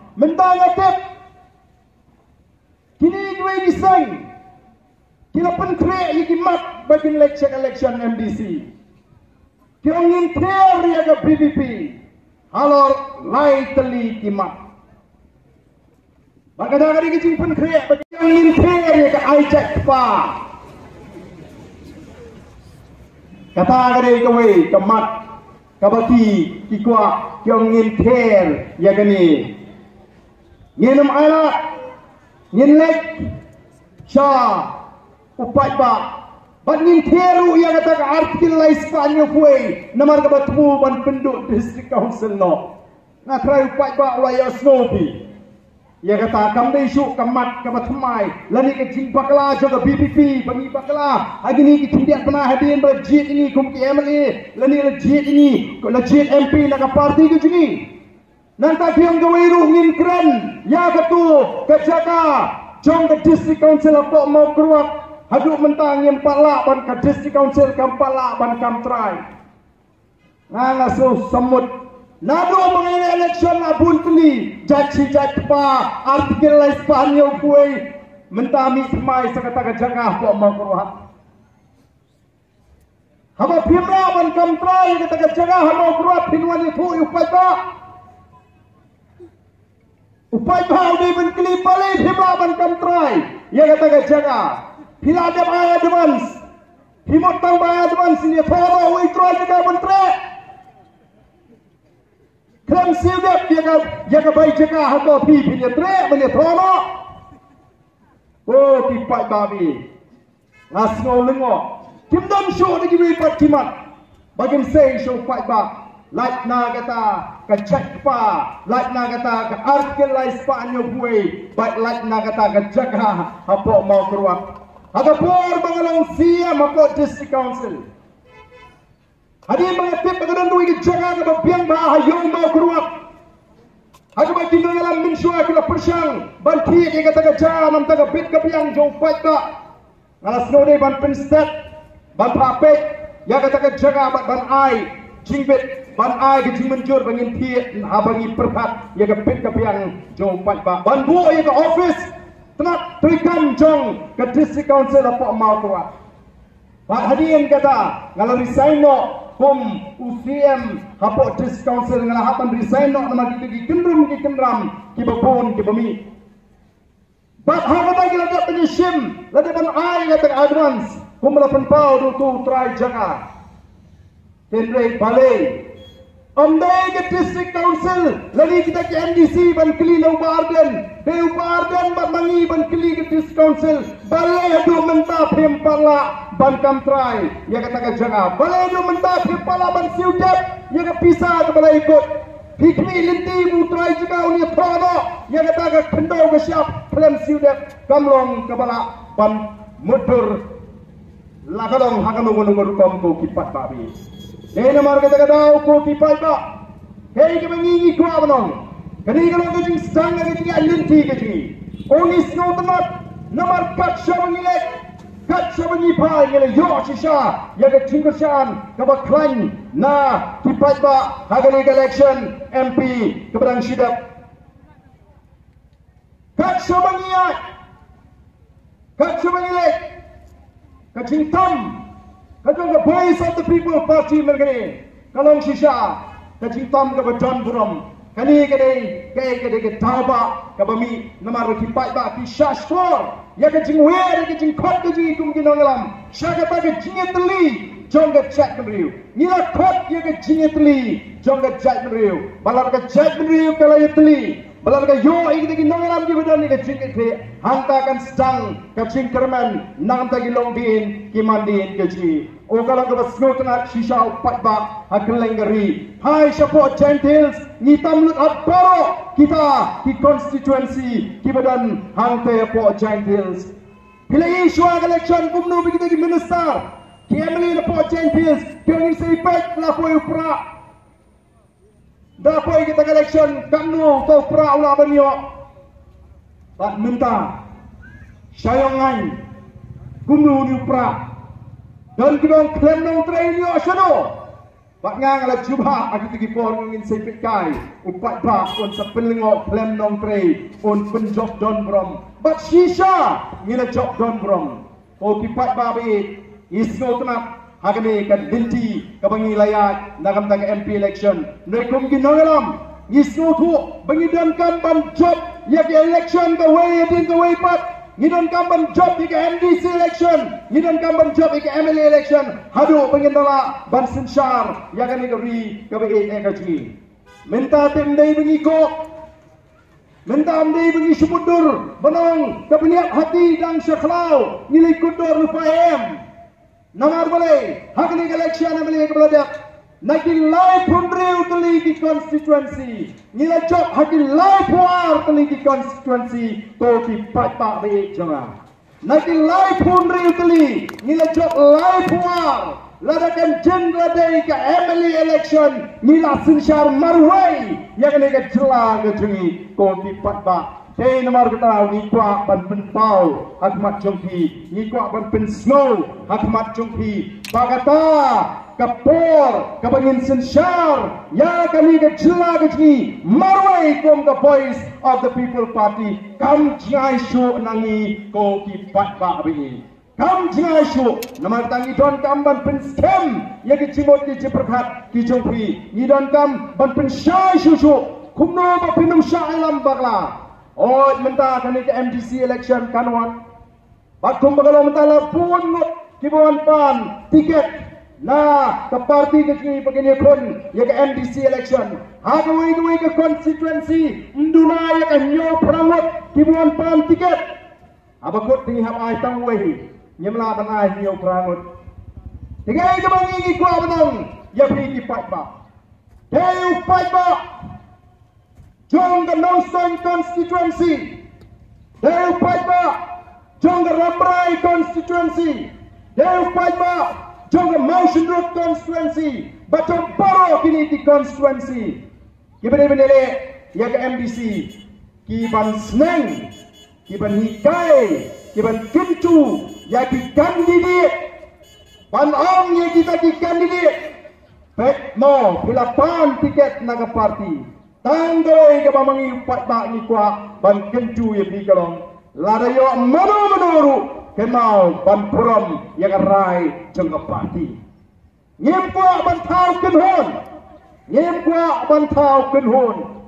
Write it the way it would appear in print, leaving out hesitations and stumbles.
mentang atip kini gue desain kila penkrek yang mat bagi election MDC kira nginter ya ke BBP halor lai teli kimat bagada kali kicing penkrek bagi nginter ya ke ajak pa kata kali kowe kemat kabati kikwa yang nginter ya gani nginam alat nginlek sya upai ba ban nginteru yang kata ke artikel lai Spanyol kue namar kabatmu ban penduk district council no ngakrai upai ba ulaya snobi ya kata kamdai syuk kamat kabatamai lani ke jimpakla juga BPP bagi bakla hari ni kita tidak pernah hadir berjit ini kumki MLA lani legit ini legit MP nak parti ke sini nanti yang gawiru ngin keren ya ketu kejaga jong ke district council apa mau keluar haduk mentang yang palak ban ke district council kampalak ban kamtrai ngasuh semut nado mengenai election abun teli jaci pa artikel lai Spanyol kue mentami semai sekata kejaga apa mau keluar haba pimra ban kamtrai kata kejaga mau keluar pinwan itu upai ba udah menkeli balik pimra ban kamtrai ya kata kejaga Pila ada bayar advance, himot tang bayar advance ini thoro withdraw juga menteri. Kram siap dia ke baik jaga harga pi dia trek menye thoro. Oh tipai babi, ngasno lengo. Kim dam show lagi wipat kimat. Bagim say show fight back. Like na kata kecek pa, like na kata ke artikel lai Spanyol kue, baik like na kata kejaga apa mau keluar. Ada por bangalang siam apa district council. Hadi mengatip bagadan tu ingin jaga ke babiang bahayong mau keluar. Hadi bagi dalam mensua kena persang banti yang kata kerja nam taga bit kebiang jong fight ba. Ngalas node ban penstet ban papek ya kata kerja ban ai jingbit ban ai ke jingmenjur bangin ti habangi perhat ya ke bit kebiang jong fight ba. Ban bu ya ke office tenat terikan jong ke district council apa mau keluar. Pak hadirin kata ngalah resign no hum UCM apa district council ngalah hapan resign no nama kita ki kendram ki babon ki bami. Pak kata kita ada penyishim lada ban ai kata advance hum la penpau du tu try jaga. Tenrei balai Amdai ke district council lagi kita ke MDC ban keli lau barden Deu barden ban mangi ban keli ke district council balai adu mentah pempala ban kamtrai ya kata ke jaga balai adu mentah pempala ban siudat ya ke pisah ke balai ikut hikmi linti mutrai juga unia thono ya kata ke kendau ke siap plan siudat kamlong ke bala ban mudur lakalong hakanung kom kipat babi. Hei namar kata ko kipai ba. Hei ke mengingi ko abang. Kani kalau kejing sang kejing alinti kejing. Onis no temat namar kat sabangi pai ngele yo sisa ya ke cingkersan ke baklan na kipai ba hagani election MP ke Padang Sidap. Kat sabangi lek kejing tam Kajang the voice of the people party mergane kalong sisa kajing tam ke badan buram kani ke tauba ke bami namar kipai ba ki shashtor ya kajing wer kajing khot kajing kum kinongalam syaga ta ke jingetli jongga chat meriu nila khot ya ke jingetli jongga chat meriu balar ke chat meriu kala yetli balar ke yo iki kinongalam ki badan ni ke jingetli hantakan sedang kajing kerman nang ta gilong din kimandin keji o kalau ke basno tena sisa upat ba hakelengari hai support gentils ni tamlut abaro kita ki constituency ki badan hangte po gentils bila isu election kumno kita di minister ki emily na po gentils kini say pet la po upra da po kita election kamno to upra ula banyo tak minta sayongan kumno ni upra dan kita klaim nang train yo sano Bak ngang ala jubha aku tegi por ngin sepit kai upat ba on sa penlengok klem nong tre on penjok don brom but shisha ngila jok don brom o kipat ba be isno tunap hagane kan binti kabangi layat nagam tang MP election noi kum ginongalam isno tu bangi dan kam ban job yak election the way din the way pat ngidon kamban job di MDC election, ngidon kamban job di MLA election. Hadu pengendala ban sensyar yang kami beri kepada EKG. Minta tim day mengikut, minta amdai bengi semudur, benong kepeniak hati dan syaklau nilai kudur lupa Namar boleh, hak ni election MLA kebeladak. Naki live pembreu teligi constituency. Nila job haki live war teligi constituency. Toki pak baik jangan. Naki live pembreu teligi. Nila job live war. Ladakan jendela day ke MLA election. Nila sensyar marwai. Yang ni ke jelang ke jengi. Toki pak. Hey nomor kita ni kuat ban penpau hakmat jongki ni kuat ban pensnow hakmat jongki bagata kapor kabangin sensyar ya kami ke jela ke marwai from the voice of the people party kam jai shu nangi ko ki pat ba bi kam jai shu nomor tangi don kam ban penskem ya ke cimot ki jeperkat ki jongki ni don kam ban pensyai shu kumno ba pinum syailam bagla oh, mentah kami ke MDC election kanuan. Bakum bagalo mentah pun kibuan pan tiket na ke parti kecil begini pun ya ke MDC election. Hagui ke konstituensi mduna ya ke nyo perangut kibuan pan tiket. Abakut tinggi hab ai tang wehi nyemla ban ai nyo perangut. Tigai ke bangi ku abang ya pergi fight ba. Hey fight ba. Jong the Northern constituency, Deo Paiba, Jong the Rambrai constituency, Deo Paiba, Jong the Mountain Road constituency, Batong Baro Kiniti constituency. Kiban ya ke MDC, Kiban Sneng, Kiban Hikai, Kiban Kintu, ya ki kandidat, Ban Ong ya kita ki kandidat, Pek Mo, Pilapan tiket naga parti. Tanggalai ke bamangi upat bak ni kuat ban kencu ya pergi kalong ladayo manu kenal ban puram yang rai jengah parti ngim kuat ban tau kenhon